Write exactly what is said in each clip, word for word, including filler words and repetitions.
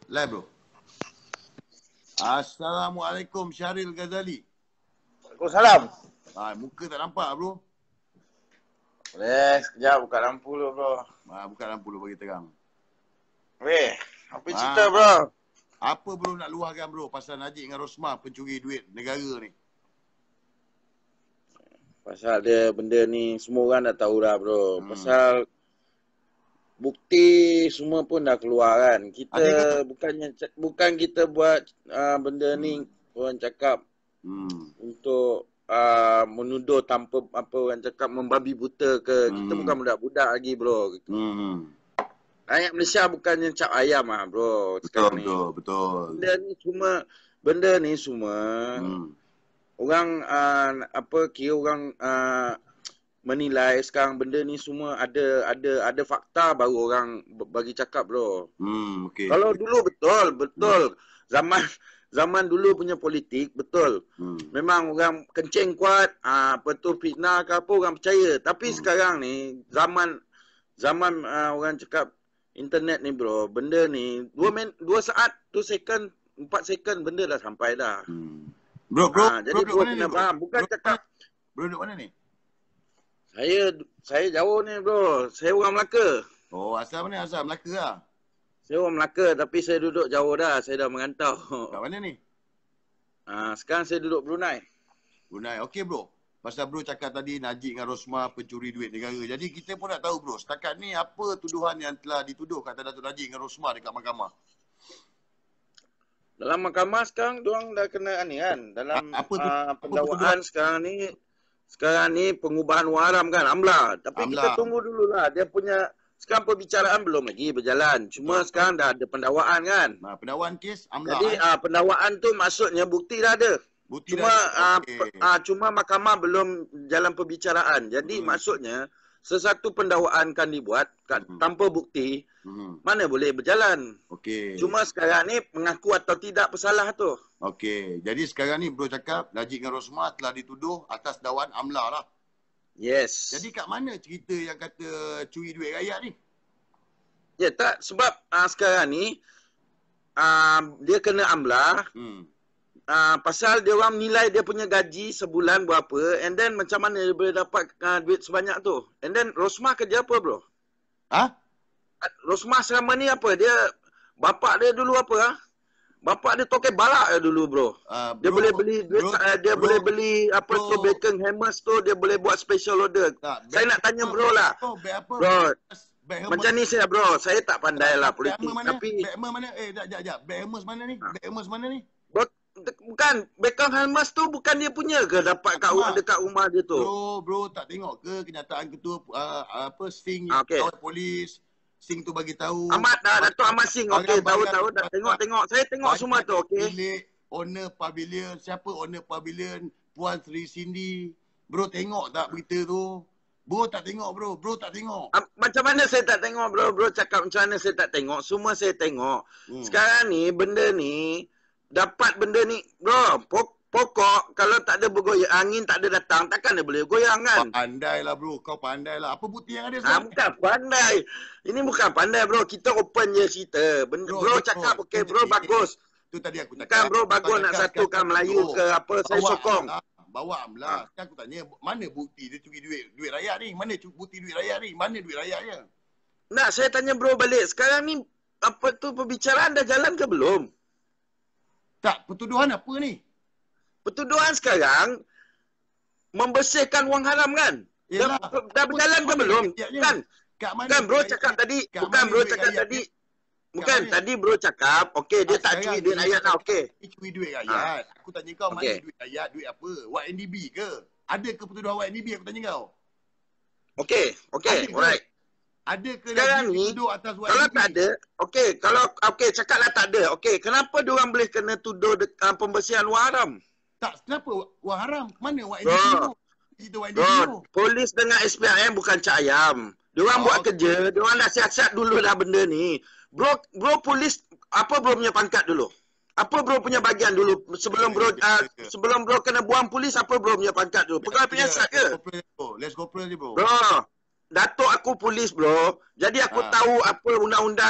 Live bro. Assalamualaikum Syahril Ghazali. Waalaikumsalam. Ah, muka tak nampak bro. Boleh, sekejap buka lampu dulu bro. Ah, buka lampu dulu bagi terang. Weh, apa cerita Ah, bro? Apa bro nak luahkan bro pasal Najib dengan Rosmah pencuri duit negara ni? Pasal dia benda ni semua orang dah tahu dah bro. Hmm. Pasal bukti semua pun dah keluar kan. Kita Ada bukannya bukan kita buat uh, benda Hmm. ni orang cakap Hmm. untuk uh, menuduh tanpa apa orang cakap membabi buta ke. Kita Hmm. bukan budak-budak lagi bro. Hmm. Rakyat Malaysia bukannya cap ayam ah bro Betul, sekarang ni. betul, betul. Benda ni cuma benda ni semua Hmm. orang uh, apa kira orang uh, menilai sekarang benda ni semua ada ada ada fakta baru orang bagi cakap bro. Hmm, okey. Kalau dulu betul betul zaman zaman dulu punya politik betul. Hmm. Memang orang kencing kuat, uh, apa tu fitnah ke apa orang percaya. Tapi Hmm. sekarang ni zaman zaman uh, orang cakap internet ni bro, benda ni dua men dua saat, dua second, empat second benda dah sampai dah. Hmm. Bro, bro, Ah, bro, jadi duduk bro mana ni kena bro? faham, bukan Bro, cakap Bro duduk mana ni? saya saya jauh ni bro. Saya orang Melaka. Oh, asal mana? Asal Melaka lah. Saya orang Melaka tapi saya duduk jauh dah. Saya dah merantau. Kat mana ni? Ah, sekarang saya duduk Brunei. Brunei. Okey bro. Pasal bro cakap tadi Najib dengan Rosmah pencuri duit negara. Jadi kita pun nak tahu bro, setakat ni apa tuduhan yang telah dituduh kata Datuk Najib dengan Rosmah dekat mahkamah? Dalam mahkamah sekarang diorang dah kena ni kan. Dalam A- apa tu- uh, apa pendakwaan sekarang ni sekarang ni pengubahan wang haram kan, amla. Tapi Amla. kita tunggu dululah dia punya sekarang perbicaraan belum lagi berjalan. Cuma Betul. sekarang dah ada pendakwaan kan. Nah, pendakwaan kes amla. Jadi eh? uh, pendakwaan tu maksudnya bukti dah ada. Bukti Cuma dah. uh, Okey. uh, cuma mahkamah belum jalan perbicaraan. Jadi Hmm. maksudnya sesuatu pendakwaan kan dibuat kat, Hmm. tanpa bukti Hmm. mana boleh berjalan. Okey. Cuma sekarang ni mengaku atau tidak bersalah tu. Okey. Jadi sekarang ni bro cakap Najib dengan Rosmah telah dituduh atas dakwaan amla lah. Yes. Jadi kat mana cerita yang kata curi duit rakyat ni? ya tak sebab uh, sekarang ni uh, dia kena amlah Hmm. uh, pasal dia orang nilai dia punya gaji sebulan berapa and then macam mana dia boleh dapat uh, duit sebanyak tu. And then Rosmah kerja apa bro? Ha? Rosmah selama ni apa? Dia bapak dia dulu apa ah? Bapak dia tokai balak ya dulu bro. Uh, Dia bro, boleh beli duit, bro, uh, dia bro, boleh beli apa bro. tu bacon hammers tu dia boleh buat special order. Tak, Saya beg nak tanya apa, bro lah. Bro, beg apa? Bro, Beg Hermes. macam ni saya bro, saya tak pandai lah Beg politik Hermes mana? tapi Beg Hermes mana? Eh, jap, jap, jap. Beg Hermes mana ni? Beg Hermes mana ni? bro, bukan bacon hammers tu bukan dia punya ke dapat kat Mak. dekat rumah dia tu. Bro, bro tak tengok ke kenyataan ketua uh, apa Sing Ah, okey. kawal polis. Sing tu bagi tahu. Ahmad dah, Datuk Ahmad Singh. Okey, tahu-tahu dah tengok-tengok. Saya tengok semua tu, okey. Bilik owner pavilion, siapa owner pavilion? Puan Sri Cindy. Bro tengok tak berita tu? Bro tak tengok bro, bro tak tengok. Ah, macam mana saya tak tengok bro? Bro cakap macam mana saya tak tengok? Semua saya tengok. Hmm. Sekarang ni benda ni dapat benda ni bro, pok pokok kalau tak ada bergoyang, angin tak ada datang, takkan dia boleh goyang kan? Pandai lah bro, kau pandai lah. Apa bukti yang ada Ah, sekarang? bukan pandai. Ini bukan pandai bro, kita open je cerita. Benda, Bro, bro, bro, cakap bro, okey tu bro je- bagus. Tu tadi aku Bukan cakap. bro Kau bagus nak cakap satukan sekarang Melayu bro. ke apa, saya Bawa sokong. amlah, bawa amlah. Ah. Sekarang aku tanya, mana bukti dia curi duit duit rakyat ni? Mana cu- bukti duit rakyat ni? Mana duit rakyatnya? Nak saya tanya bro balik. Sekarang ni apa tu perbicaraan dah jalan ke belum? Tak, pertuduhan apa ni? Pertuduhan sekarang membersihkan wang haram kan? Dah, Yelah. dah berjalan ke Mana belum? duit rakyatnya? Kan? Kat mana Bukan bro duit cakap rakyat? tadi, Kat bukan mana bro duit cakap rakyat tadi. ni? Bukan, mana? tadi bro cakap, okey dia Ah, tak sekarang curi duit dia rakyat lah, cakap okey. dia curi duit rakyat. Aku tanya kau, mana Okey. duit rakyat? Duit apa? Y N D B ke? Ada ke pertuduhan Y N D B? Aku tanya kau. Okey, okey, Ada ke? alright. Ada ke Sekarang lagi ni, dituduh atas Y N D B? Kalau tak ada, okey, kalau okey cakaplah tak ada. Okey, kenapa dia orang boleh kena tuduh de, uh, pembersihan wang haram? Tak, kenapa? Wah haram. Mana Y N D B Bro. tu? Cerita Y N D B tu. Bro, polis dengan S P R M bukan cak ayam. Diorang Oh, buat okey. kerja, diorang dah siasat dulu dah benda ni. Bro, bro polis apa bro punya pangkat dulu? Apa bro punya bagian dulu sebelum bro uh, sebelum bro kena buang polis apa bro punya pangkat dulu? Pegawai penyiasat ke? Let's go pro je bro. Bro, datuk aku polis bro. Jadi aku Ah. tahu apa undang-undang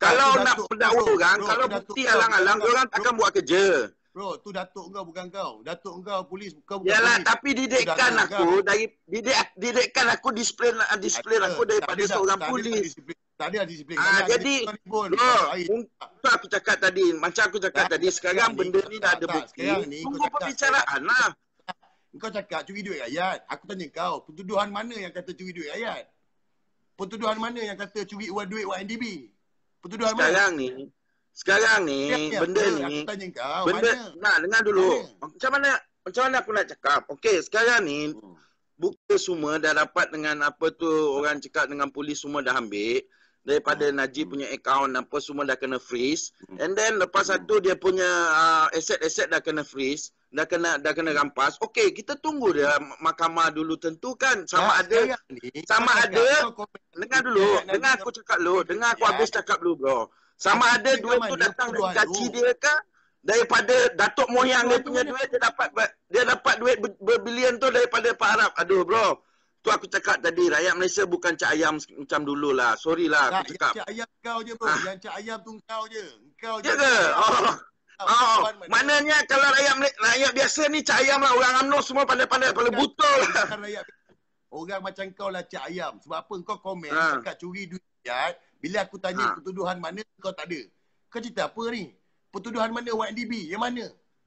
Kalau tu nak Datuk pendakwa kau, orang, bro, kalau tu Datuk bukti kau, alang-alang, bukan orang kau, takkan bro. buat kerja. Bro, tu Datuk kau bukan kau. Datuk kau polis, kau bukan Yalah, polis. tapi didikkan Datuk aku kau. dari didik didikkan aku disiplin disiplin Ada, aku tak daripada ada dah, seorang tak ada dah polis. disiplin. Tak ada dah disiplin. Ah, Banyak jadi, kerja kau ni pun. bro, Baik. untuk aku cakap tadi, macam aku cakap Tak, tadi, sekarang ni benda kau ni dah cakap, ada tak, bukti, sekarang ni kau tunggu cakap, pembicaraan lah. Kau cakap curi duit rakyat. Aku tanya kau, pertuduhan mana yang kata curi duit rakyat? Pertuduhan mana yang kata curi uang duit Y N D B? Pertuduhan Sekarang mana? ni, sekarang ni, Ni benda apa? ni, Aku tanya kau, benda, mana? nak dengar dulu. Mana? Macam mana, macam mana aku nak cakap? Okey, sekarang ni, Hmm. bukti semua dah dapat dengan apa tu, orang cakap dengan polis semua dah ambil. Daripada Hmm. Najib punya akaun apa semua dah kena freeze. Hmm. And then lepas Hmm. satu dia punya uh, aset-aset dah kena freeze, dah kena dah kena rampas. Okey, kita tunggu dia mahkamah dulu tentukan sama Tak, ada sekarang ni, sama kau ada cakap, kau komen dengar duit dulu, rakyat dengar nak- aku cakap dulu, dengar aku habis cakap dulu bro. Sama Tapi ada duit duit kat tu mana datang dari pertuduhan gaji tu? dia ke daripada datuk moyang dia Pertuduhan tu punya mana? duit dia dapat dia dapat duit ber- berbilion tu daripada Pak Arab. Aduh bro. Tu aku cakap tadi, rakyat Malaysia bukan cak ayam macam dululah. Sorry lah Tak, aku yang cakap. cak ayam kau je bro. Ah. Yang cak ayam tu kau je. Kau je. Ya ke? cak ayam. Oh. Kau, Oh, pertuduhan mana? maknanya kalau rakyat Mala- rakyat biasa ni cak ayam lah. Orang UMNO semua pandai-pandai, kepala butul lah. Bukan rakyat. Orang macam kau lah cak ayam. Sebab apa kau komen Ha. cakap curi duit rakyat. Bila aku tanya Ha. pertuduhan mana kau tak ada. Kau cerita apa ni? Pertuduhan mana Y N D B? Yang mana?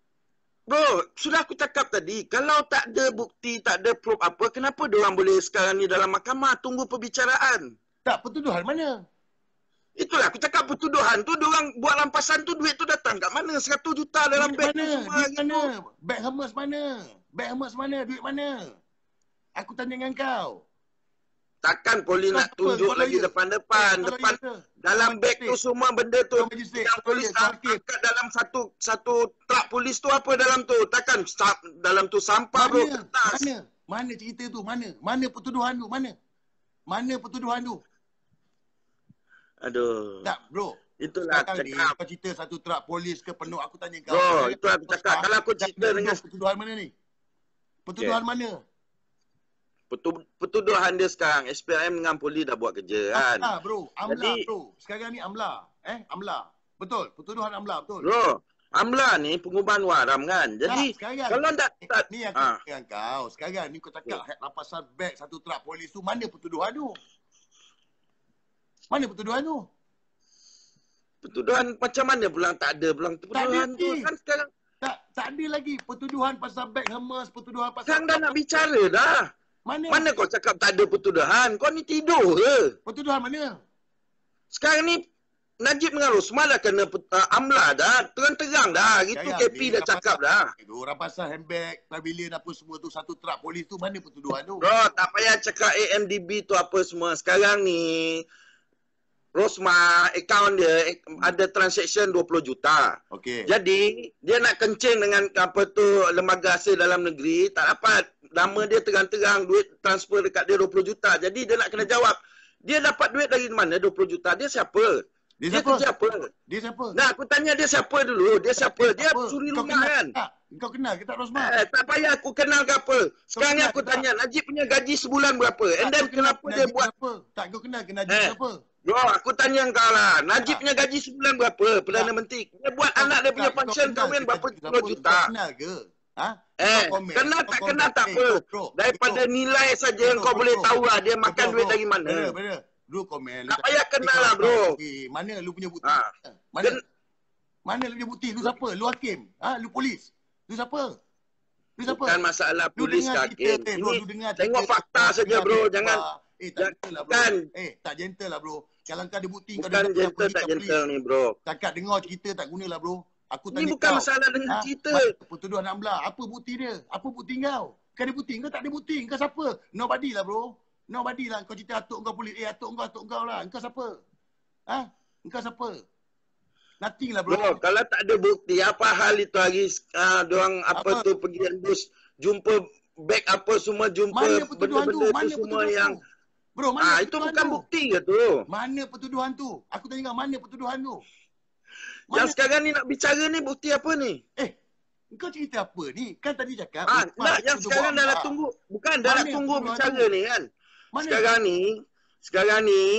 Bro, sudah aku cakap tadi, kalau tak ada bukti, tak ada proof apa, kenapa diorang boleh sekarang ni dalam mahkamah tunggu perbicaraan? Tak, pertuduhan mana? Itulah aku cakap pertuduhan tu, diorang buat rampasan tu, duit tu datang kat mana? seratus juta dalam Duit beg tu mana? semua Duit hari mana? tu. Beg Hermes mana? Beg Hermes mana? Duit mana? Aku tanya dengan kau. Takkan polis Kau nak apa? tunjuk Kau lagi lawyer? depan-depan. Eh, kau Depan lawyer ke? dalam Kau beg tu magistrate? semua benda tu. Kau magistrate? Yang Kau polis lawyer? Kau hakim? angkat dalam satu satu truk polis tu apa dalam tu? Takkan sa- dalam tu sampah bro, Mana? kertas. Mana? Mana cerita tu? Mana? Mana pertuduhan tu? Mana? Mana pertuduhan tu? Aduh. Tak, bro. Itulah Sekarang ni cakap. kau cerita satu truk polis ke penuh. Aku tanya kau. Bro, Kau itu aku cakap. Rosmah, Kalau aku dah cerita tuduh dengan pertuduhan mana ni? Pertuduhan mana? Petu- petuduhan dia sekarang, S P R M dengan polis dah buat kerja kan. Amla, bro. Amla, Jadi- bro. Sekarang ni Amla. Eh, Amla. Betul. Pertuduhan Amla, betul. Bro, Amla ni pengubahan waram kan. Jadi Tak, sekarang kalau tak, tak ni aku ah. dengan kau. Sekarang ni kau cakap rampasan beg satu truk polis tu. Mana pertuduhan tu? Mana pertuduhan tu? Petuduhan macam mana pula tak ada pula petuduhan ada tu ni. kan sekarang Tak, tak ada lagi pertuduhan pasal beg Hermes, pertuduhan pasal... sekarang dah nak bicara dah. Mana? Mana kau cakap tak ada pertuduhan? Kau ni tidur ke? Pertuduhan mana? Sekarang ni Najib dengan Rosmah dah kena uh, amla dah. Terang-terang dah. Itu Sekarang K P ni dah cakap dah. Itu rampasan handbag, pavilion apa semua tu, satu truk polis tu, mana pertuduhan tu? Bro, tak payah cakap A M D B tu apa semua. Sekarang ni Rosmah, akaun dia ada transaction dua puluh juta. Okey. Jadi, dia nak kencing dengan apa tu lembaga hasil dalam negeri, tak dapat. Nama dia terang-terang, duit transfer dekat dia dua puluh juta. Jadi, dia nak kena jawab. Dia dapat duit dari mana dua puluh juta? Dia siapa? Dia Dia siapa? kerja apa? Dia siapa? Nah, aku tanya dia siapa dulu. Dia siapa? Dia Apa? suri Kau rumah kenal kan? tak? Kau kenal ke tak Rosmah? Eh, tak payah aku kenal ke apa. Sekarang ni kenal aku ke tak? tanya, Najib punya gaji sebulan berapa? And Tak, then kau kenal kenapa ke dia Najib buat... Kenapa? Tak, kau kenal ke Najib Eh. kenapa? Bro, aku tanya kau lah. Najib Tak. punya gaji sebulan berapa? Perdana Tak. Menteri. Dia buat Kau- anak dia punya tak, kau function kenal kahwin ke berapa Najib puluh kenapa? juta. Kau kenal ke? Ha? Eh, Kau komen, kenal kau tak komen. kenal tak Eh, apa. bro, bro, Daripada bro. nilai saja Bro, yang kau bro, boleh bro. tahu lah dia makan Bro, duit bro. dari mana. Benar, benar. Dulu komen. Tak payah kenal lah, bro. Mana lu punya bukti? Ha. Mana? Ken- Mana lu punya bukti? Lu siapa? Lu hakim? Ha? Lu polis? Lu siapa? Lu siapa? Bukan masalah Lu polis dengar ke cerita, hakim. eh, bro, Ini lu dengar tengok cerita. fakta Kau saja, dengar bro. cerita. Jangan... Eh, tak jangan- gentle lah, bro. bukan. Eh, tak gentle lah, bro. Kalau kau ada bukti, kau Bukan dengar, gentle pergi tak kat gentle polis. ni, bro. Cakap dengar cerita tak guna lah, bro. Aku tanya Ini bukan kau. masalah dengan Ha? cerita. Mana pertuduhan Amla? Apa bukti dia? Apa bukti kau? Kau ada bukti? Kau tak ada bukti. Kau siapa? Nobody lah, bro. Nobody lah. Kau cerita atuk kau polis. Eh, atuk kau, atuk kau lah. Kau siapa? Ha? Kau siapa? Nothing lah, bro. Bro, kalau tak ada bukti, apa hal itu hari uh, diorang apa, Apa? tu pergi ambus, jumpa beg apa semua, jumpa Mana pertuduhan tu? benda-benda Mana tu semua pertuduhan yang... tu? Bro, mana Ah, itu pertuduhan bukan tu? bukti ke tu? Mana pertuduhan tu? Aku tanya kau, mana pertuduhan tu? Yang sekarang ni nak bicara ni bukti apa ni? Eh, kau cerita apa ni? Kan tadi cakap. Ah, Rosmah tak, yang tuduh sekarang Amla. dah nak tunggu. Bukan, dah Mana nak tunggu pertuduhan bicara tu? ni kan. Mana? Sekarang ni, sekarang ni,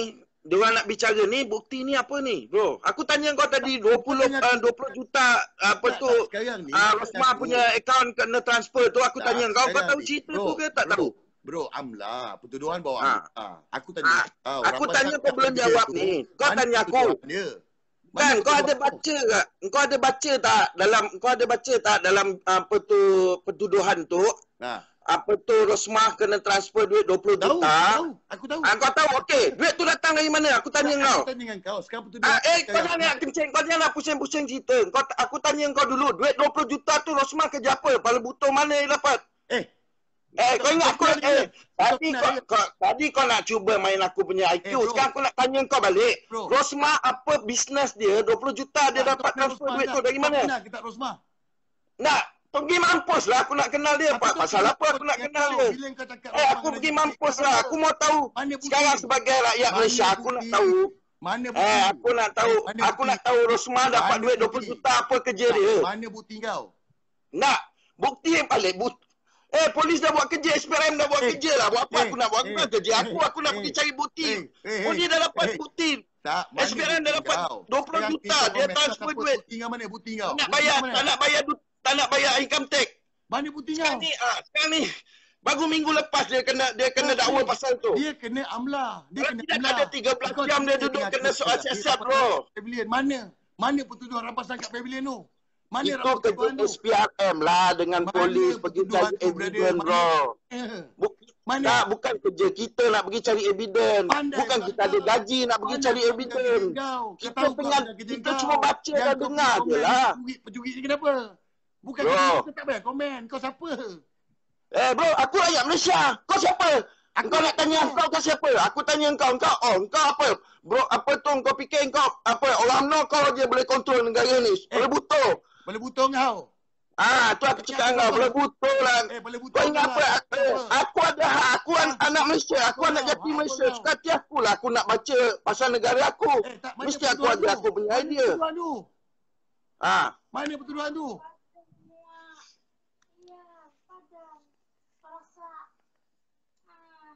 diorang nak bicara ni, bukti ni apa ni, bro? Aku tanya kau tadi dua puluh uh, dua puluh juta apa tak, tu tak, sekarang ni, uh, Rosmah punya akaun kena transfer tu aku tak, tanya kau, kau tahu ni, cerita bro, tu ke tak bro, tahu? Bro, amla, pertuduhan bawa Ha. amla. Aku tanya Ha. kau. Aku rapasan tanya kau belum dia jawab tu, ni. Kau mana tanya aku. pertuduhan dia? Mana Kan kau ada pertuduhan tu? baca tak? Kau ada baca tak dalam kau ada baca tak dalam apa tu pertuduhan tu? Nah, Apa tu Rosmah kena transfer duit dua puluh tahu, juta? tahu, aku tahu. Ah, kau tahu okey. Duit tu datang dari mana? Aku tanya kau. Aku tanya dengan kau. Sekarang pertuduhan. Ah, eh, kau sekarang. jangan nak kencing. Kau jangan nak pusing-pusing cerita. Kau, aku tanya kau dulu. Duit dua puluh juta tu Rosmah kerja apa? Kepala butuh mana yang dapat? Eh, Eh, kau ingat aku Betul, eh, tadi betul, kau, betul. kau tadi kau nak cuba main aku punya I Q. Eh, bro. Sekarang aku nak tanya kau balik. Bro. Rosmah apa bisnes dia dua puluh juta dia tak, dapat kau transfer Rosmah duit tak? tu dari Kau mana? kenal ke tak Rosmah? Nak pergi mampus lah aku nak kenal dia. Pak, pasal apa aku nak kenal dia? Bila kau cakap Eh, Rosmah aku kena pergi jadi mampus kau lah. tahu. Aku mau tahu. Mana bukti? Sekarang sebagai rakyat Mana Malaysia aku bukti? nak tahu. Mana bukti? Eh, aku nak tahu. Mana Aku bukti? nak tahu Rosmah dapat Mana duit dua puluh bukti? juta apa kerja Tak, dia? Mana bukti kau? Nak bukti yang paling but Eh, polis dah buat kerja, S P R M dah buat Eh, kerja lah. Buat apa eh, aku nak buat? Aku eh, nak kerja aku, eh, aku nak eh, pergi cari bukti. eh, eh, Oh, dia dah dapat eh, bukti. Tak, S P R M dah bukti dapat kau? dua puluh Sekarang juta. kita Dia komen transfer apa, duit. Bukti kau mana bukti kau? Tak nak Bukti bayar, kau mana? tak nak bayar, du- tak nak bayar income tax. Mana bukti kau? Sekarang ni, ah, sekarang ni, baru minggu lepas dia kena dia kena Oh, dakwa dia- pasal tu. Dia kena amla. Dia Kalau kena tidak amla. ada tiga belas Kau jam dia cerita duduk dengan kena aku soal sekarang. siasat, Dia bro. dapat Pavilion. Mana? Mana pertuduhan rampasan kat pavilion tu? Mana Itu rampasan kerja tu? S P R M lah dengan Mana polis pergi pertuduhan cari tu, brother? evidence, Mana? bro. Eh, Buk Mana? tak, bukan kerja kita nak pergi cari evidence. Pandai Bukan kita kau. ada gaji nak pergi Mana cari kau evidence. kerja kau? Kau Kita tahu tengah, kau kerja kita kau. cuma baca Yang dan kau dengar pergi je komen, lah. Pencuri-pencuri ni kenapa? Bukan Bro. kerja kau tak payah komen. Kau siapa? Eh bro, aku rakyat Malaysia. Kau siapa? Aku Kau nak tanya rakyat. kau kau siapa? Aku tanya kau, kau oh, kau apa? Bro, apa tu kau fikir kau apa? Orang no kau je boleh kontrol negara ni. Boleh butuh. Boleh butuh kau. Ah, tu aku cakap kau boleh butuh lah. Eh, boleh butuh Kau ingat kau apa? lah. Eh, Aku ada hak. Aku an- Ah. anak Malaysia. Aku Kau anak tahu, jati hak Malaysia. kau. Suka hati aku lah. Aku nak baca pasal negara aku. Eh, tak, mana Mesti aku pertuduhan ada tu? aku punya Mana idea. pertuduhan tu? Ah, Mana pertuduhan tu? Ya, padam. Rasa ah,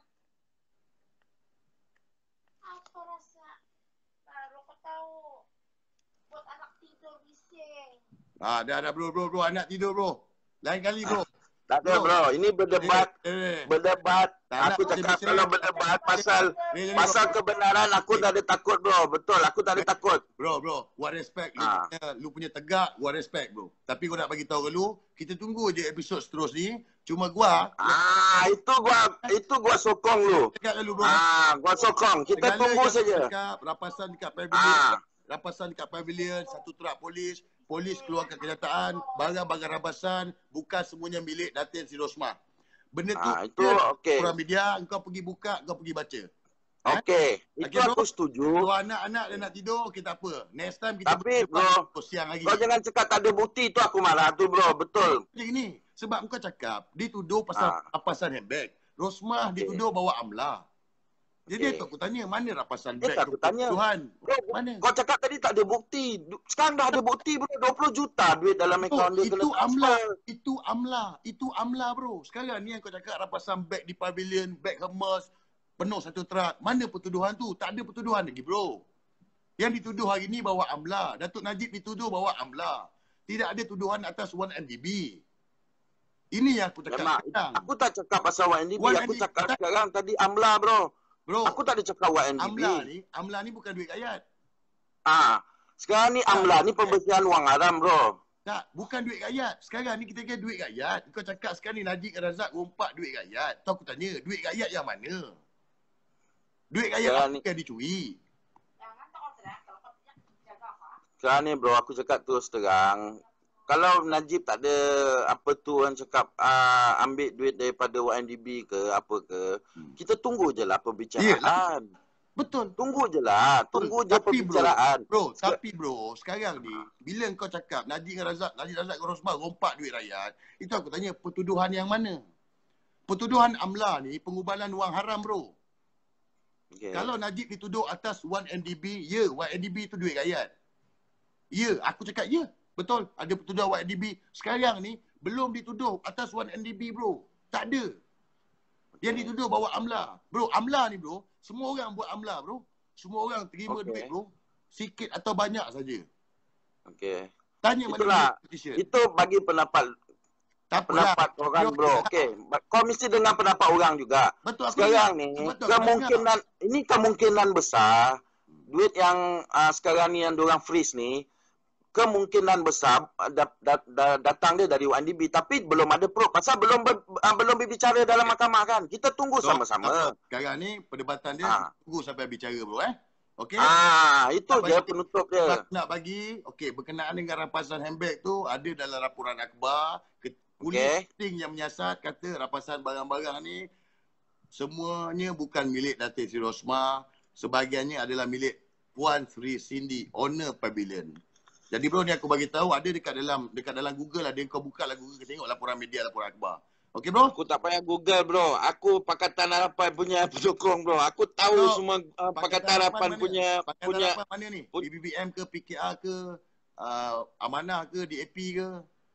apa rasa? Baru kau tahu. Buat anak tidur bising. Ah, dah dah bro, bro, bro. Anak tidur bro. Lain kali bro. tak ada Bro. bro. Ini berdebat. Eh, eh. Berdebat. Tak Aku nak cakap bising. kalau berdebat pasal Ni, ni, pasal bro. kebenaran aku tak ada takut bro. Betul. Aku tak ada takut. Bro, bro, what respect lu, Ah. punya, lu punya tegak, what respect bro. Tapi gua nak bagi tahu ke lu, kita tunggu je episod seterusnya. Cuma gua Ah, itu gua itu gua sokong lu. cakap ke lu bro. Ah, gua sokong. Kita Segala tunggu yang saja. Cakap, rapasan dekat pavilion, Ah. rapasan dekat pavilion, satu truk polis, polis keluarkan kenyataan, barang-barang rampasan bukan semuanya milik Datin Sri Rosmah. Benda tu Ah, itu dia, okey. orang media, kau pergi buka, kau pergi baca. Okey. Itu Okey, bro. aku setuju. Kalau anak-anak dia nak tidur, kita apa? Next time kita Tapi, buka bro, siang lagi. Kau jangan cakap tak ada bukti tu aku marah tu bro. Betul. Macam ni, sebab kau cakap dituduh pasal Ah. rapasan handbag. Rosmah Okey. dituduh bawa amla. Jadi Okey. tu aku tanya, mana rapasan Eh, beg tak aku tanya. Tuhan? Bro, Mana? kau cakap tadi tak ada bukti. Du- Sekarang dah ada bukti bro. dua puluh juta duit dalam Itu, akaun dia itu kena amla, transfer. itu amla, itu amla bro. Sekarang ni yang kau cakap rapasan beg di pavilion, beg Hermes, penuh satu truk. Mana pertuduhan tu? Tak ada pertuduhan lagi bro. Yang dituduh hari ni bawa amla. Datuk Najib dituduh bawa amla. Tidak ada tuduhan atas satu M D B. Ini yang aku cakap Memang, sekarang. aku tak cakap pasal Y N D B. Y N D B Aku cakap tak- sekarang tadi amla bro. Bro, Aku tak ada cakap Y N D B. amla ni, amla ni bukan duit rakyat. Ah, sekarang ni amla ni pembersihan wang haram bro. Tak, bukan duit rakyat. Sekarang ni kita kira duit rakyat. Kau cakap sekarang ni Najib Razak rompak duit rakyat. Tahu aku tanya, duit rakyat yang mana? Duit rakyat Sekarang apa ni- yang dicuri? Jangan tak kau teriak. Kalau kau tidak jaga apa? Sekarang ni bro, aku cakap terus terang. Kalau Najib tak ada apa tu orang cakap uh, ambil duit daripada Y N D B ke apa ke, Hmm. kita tunggu je lah pembicaraan. Betul. Tunggu je lah, tunggu je Tapi bro, pembicaraan. bro, tapi bro, sekarang ni, bila kau cakap Najib Razak, Najib Razak dengan Rosmah rompak duit rakyat, itu aku tanya, pertuduhan yang mana? Pertuduhan amla ni, pengubalan wang haram bro. Okay. Kalau Najib dituduh atas satu M D B, ya, satu M D B tu duit rakyat. Ya, aku cakap ya. Betul, ada pertuduhan satu M D B. Sekarang ni, belum dituduh atas satu M D B bro. Tak ada. Yang dituduh bawa amla. Bro, amla ni bro, semua orang buat amla bro. Semua orang terima Okey. duit bro. Sikit atau banyak saja. Okey. Tanya mana Itulah. duit petition. Itu bagi pendapat Tak apalah. pendapat orang bro. Okey. Kau mesti dengar pendapat orang juga. Betul aku Sekarang dengar. ni Betul, aku kemungkinan ini kemungkinan besar duit yang uh, sekarang ni yang diorang freeze ni kemungkinan besar uh, dat, dat, dat, datang dia dari U N D B tapi belum ada proof pasal belum ber, uh, belum berbicara dalam mahkamah kan. Kita tunggu Betul. sama-sama. Sekarang ni perdebatan dia Ah. tunggu sampai bicara bro eh. Okey. Ah, itu Nak je bagi- penutup dia. Nak bagi, okey, berkenaan dengan rampasan handbag tu ada dalam laporan akhbar. Ke- Polis Okey. ting yang menyiasat kata rampasan barang-barang ni semuanya bukan milik Datin Sri Rosmah. Sebahagiannya adalah milik Puan Sri Cindy, owner pavilion. Jadi bro ni aku bagi tahu ada dekat dalam dekat dalam Google ada kau buka lah Google tengok laporan media laporan akhbar. Okey bro? Aku tak payah Google bro. Aku Pakatan Harapan punya penyokong bro. Aku tahu Bro, semua uh, Pakatan Harapan mana? punya Pakatan punya Harapan mana ni? pun- B B B M ke, P K R ke, uh, Amanah ke, D A P ke?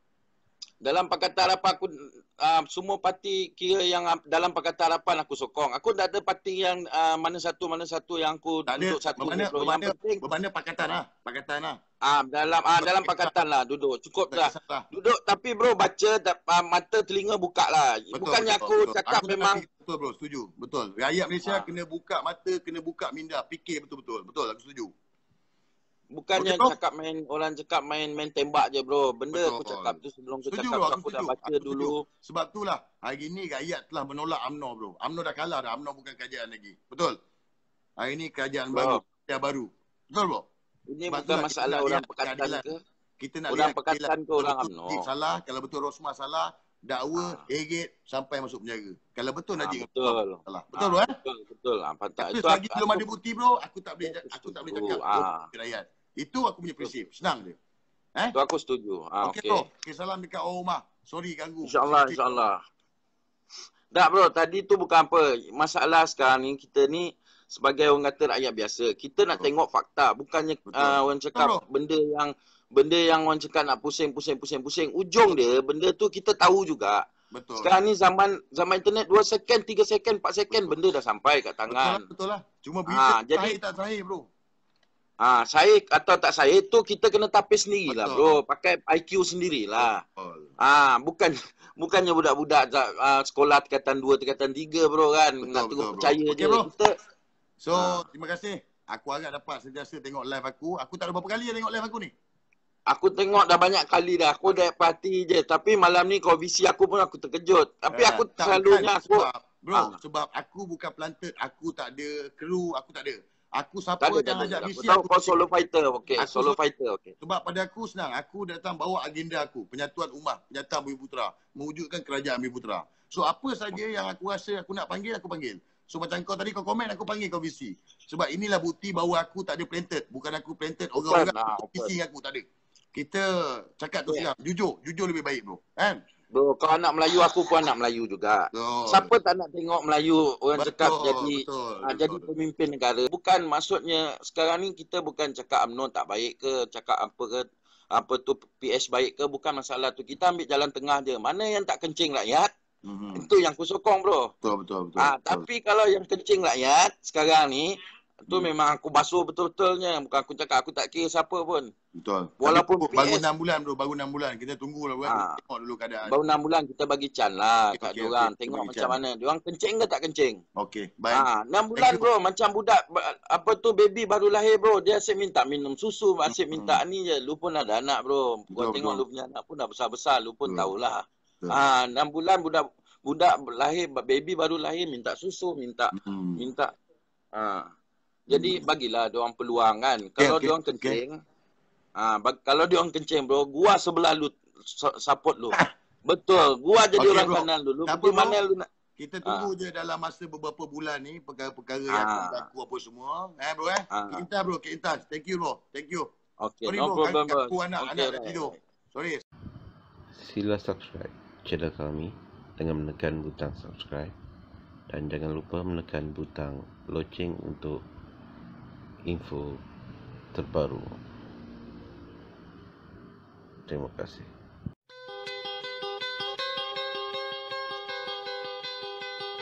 dalam Pakatan Harapan aku uh, semua parti kira yang uh, dalam Pakatan Harapan aku sokong. Aku tak ada parti yang uh, mana satu mana satu yang aku Tak ada. duduk satu Bermana, bro. Yang bermana, penting bermana pakatan lah. Pakatan lah. ah dalam ah dalam Pakatan lah duduk. Cukup Tak dah. kisahlah. Duduk tapi bro baca tak, uh, mata telinga buka lah. Betul, Bukannya betul, aku betul. cakap Aku memang fikir, betul bro, setuju. Betul. Rakyat Malaysia Ah. kena buka mata, kena buka minda. Fikir betul-betul. Betul, aku setuju. bukannya Okey, bro. cakap main orang cakap main main tembak je bro. Benda Betul. aku cakap tu sebelum aku Setuju cakap bro, tu aku aku dah setuju. baca Aku setuju. dulu. Sebab itulah hari ni rakyat telah menolak U M N O bro. U M N O dah kalah dah. U M N O bukan kerajaan lagi. Betul. Hari ni kerajaan Bro. baru. Kerajaan baru. Betul bro? Ini Sebab bukan itulah kita masalah nak orang lihat Pakatan keadilan. ke? Kita nak Orang lihat Pakatan keadilan. ke orang Kalau U M N betul O? Najib salah, kalau betul Rosmah salah, dakwa, Ah. eget sampai masuk penjara. Kalau betul Ah, Najib betul. salah. Betul Ah, bro eh? Betul, betul. Ah, pantas. Tapi Itu selagi aku, belum aku, ada bukti bro, aku tak boleh aku aku tak boleh setuju. cakap Ah. ke rakyat. Itu aku punya prinsip. Senang dia. Eh? itu aku setuju. Ah, Okey okey. bro. Okey salam dekat orang rumah. Sorry ganggu. InsyaAllah, Sikit. insyaAllah. Tak bro, tadi tu bukan apa. Masalah sekarang ni, kita ni sebagai orang kata rakyat biasa, kita nak Betul. tengok fakta. Bukannya Betul. uh, orang cakap Betul, bro. benda yang benda yang orang cakap nak pusing, pusing, pusing, pusing. Ujung dia, benda tu kita tahu juga. Betul. Sekarang ni zaman zaman internet dua second, tiga second, empat second, benda dah sampai kat Betul lah, tangan. betul lah. Cuma Ah, berita jadi- sahih tak sahih bro. Ah, saya atau tak saya tu kita kena tapis sendirilah Betul. bro. Pakai I Q sendirilah. Betul. Ah, bukan bukannya budak-budak uh, sekolah tingkatan dua, tingkatan tiga bro kan. Betul, Nak betul, terus bro. percaya Okey, je. bro. Kita So, Ah. terima kasih. Aku harap dapat sentiasa tengok live aku. Aku tak ada berapa kali yang tengok live aku ni. aku tengok dah banyak kali dah. Aku dah parti je. Tapi malam ni kau V C aku pun aku terkejut. Tapi Eh, aku tak, selalunya bukan. aku Sebab, bro, Ah. sebab aku bukan planted. Aku tak ada kru. Aku tak ada. Aku siapa tak ada, tak yang ada. ajak Aku misi tahu aku. kau solo fighter. Okey, Aku solo so- fighter. Okey. Sebab pada aku senang. Aku datang bawa agenda aku. Penyatuan umat. Penyatuan Bumiputera. Mewujudkan kerajaan Bumiputera. So, apa saja yang aku rasa aku nak panggil, aku panggil. So, macam kau tadi kau komen, aku panggil kau V C. Sebab inilah bukti bahawa aku tak ada planted. Bukan aku planted. Orang-orang ah, V C dengan aku. Tak ada. Kita cakap tu Yeah. sekarang. Jujur. Jujur lebih baik bro. Kan? Bro, kau anak Melayu, aku pun anak Melayu juga. Betul. Siapa tak nak tengok Melayu orang Betul, cakap jadi betul, ah, betul. jadi pemimpin negara. Bukan maksudnya sekarang ni kita bukan cakap U M N O tak baik ke, cakap apa ke, apa tu P S baik ke, bukan masalah tu. Kita ambil jalan tengah dia. Mana yang tak kencing rakyat, Mhm. itu yang aku sokong bro. Betul, betul, betul. Ah, betul. tapi kalau yang kencing rakyat sekarang ni, tu Hmm. memang aku basuh betul-betulnya. Bukan aku cakap aku tak kira siapa pun. Betul. Walaupun Tapi, baru P S enam bulan bro, baru enam bulan. Kita tunggulah bro. Ah. Tengok dulu keadaan. Baru enam bulan kita bagi can lah Okey, kat okey, diorang. okey. Tengok Bagi macam can. mana. Diorang kencing ke tak kencing? Okey, baik. Ah, enam bulan you. bro, macam budak ba- apa tu baby baru lahir bro, dia asyik minta minum susu, asyik Hmm. minta ni je. Lu pun ada anak bro. Gua Betul, tengok betul. lu punya anak pun dah besar-besar, lu pun Betul. tahulah. Betul. Ah, enam bulan budak budak lahir, baby baru lahir minta susu, minta Hmm. minta ah. Jadi bagilah diorang peluang kan. Kalau okey, diorang okey. kencing, ah bag, kalau diorang kencing bro, gua sebelah lu so- support lu. Betul, gua jadi Okey, orang bro. kanan dulu. Tak apa, Pergi bro. mana lu nak Kita tunggu je dalam masa beberapa bulan ni perkara-perkara Ah. yang akan berlaku apa semua. Eh bro eh. Ah. Kita bro, kita. Thank you bro. Thank you. Okay, Sorry no bro, problem bro. aku anak Okay, anak dah right. tidur. Sorry. Sila subscribe channel kami dengan menekan butang subscribe dan jangan lupa menekan butang loceng untuk info terbaru. Terima kasih.